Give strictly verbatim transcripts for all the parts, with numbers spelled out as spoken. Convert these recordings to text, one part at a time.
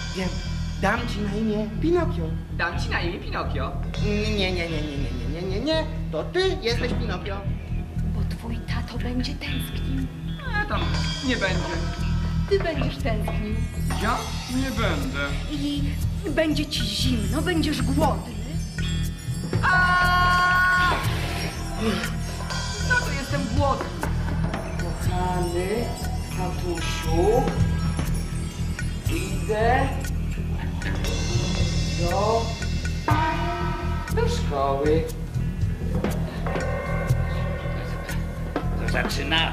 Wiem. Dam ci na imię Pinokio. Dam ci na imię Pinokio. Nie, nie, nie, nie, nie, nie, nie, nie, nie. To ty jesteś Pinokio. Bo twój tato będzie tęsknił. A tam nie będzie. Ty będziesz tęsknił. Ja nie będę. I będzie ci zimno, będziesz głodny. A! No to jestem głodny. Kochany tatusiu, idę do, do szkoły. To zaczynamy.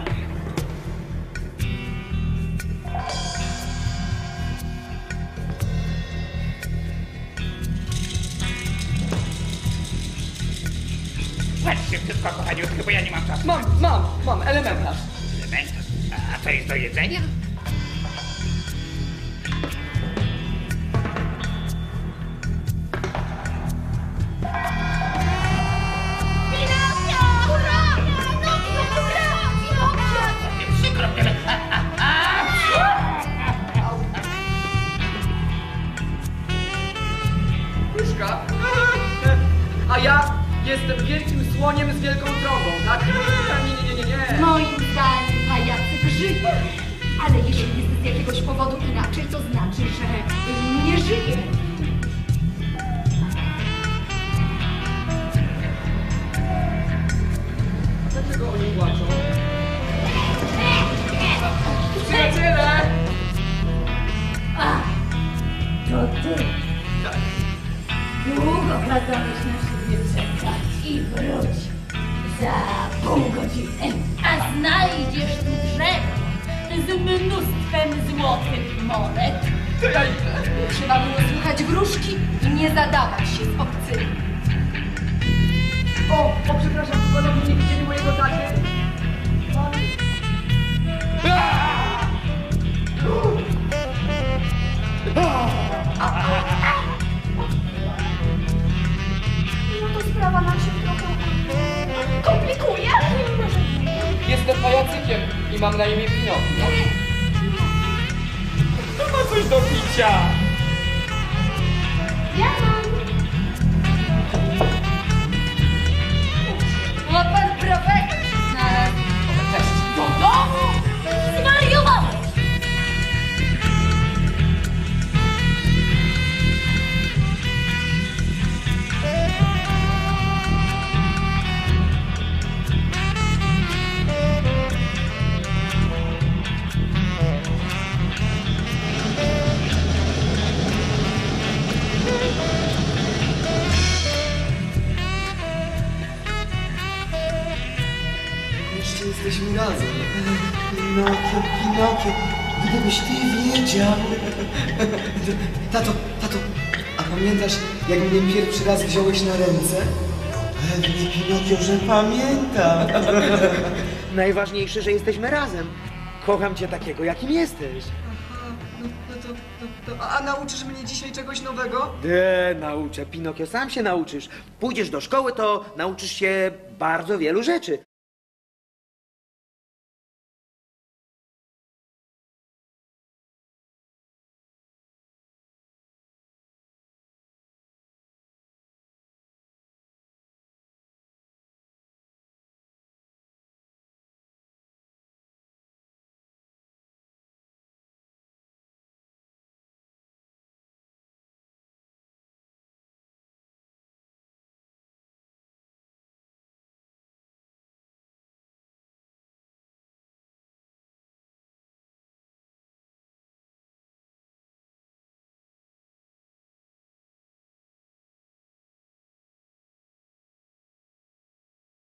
Patrzcie wszystko, kochaniutki, bo ja nie mam czasu. Mam, mam, mam, elementarz. Elementarz. A co jest do jedzenia? Pinokio! Hurra! Pinokio! Hurra! Pinokio! Przykro mnie, ale... A, a, Puszka. A ja jestem wielkim słoniem z wielką trąbą, tak? Nie, nie, nie, nie, nie. Moim zdaniem pajacyk żyje. Ale jeśli jest z jakiegoś powodu inaczej, to znaczy, że nie żyje. Dlaczego oni płaczą? Przyjaciele! A, to ty. Tak. Długo kazałeś na siebie czekać i wróć za pół godziny. A znajdziesz tu drzewo z mnóstwem złotych monet. To ja idę. Trzeba było słuchać wróżki i nie zadawać się z obcymi. O, o, przepraszam, panowie nie widzieli mojego taty. No to sprawa nam się trochę komplikuje. Jestem pajacykiem i mam na imię Pinokio. To ma coś do picia. Ja mam. Ma pan prowadzić nas do domu? Zwariowałeś! Jeszcze jesteśmy razem. Pinokio, Pinokio, gdybyś ty wiedział. Tato, tato, a pamiętasz, jak mnie pierwszy raz wziąłeś na ręce? Pewnie, Pinokio, że pamiętam. Najważniejsze, że jesteśmy razem. Kocham cię takiego, jakim jesteś. No, no to, to, to, a nauczysz mnie dzisiaj czegoś nowego? De, nauczę, Pinokio, sam się nauczysz. Pójdziesz do szkoły, to nauczysz się bardzo wielu rzeczy.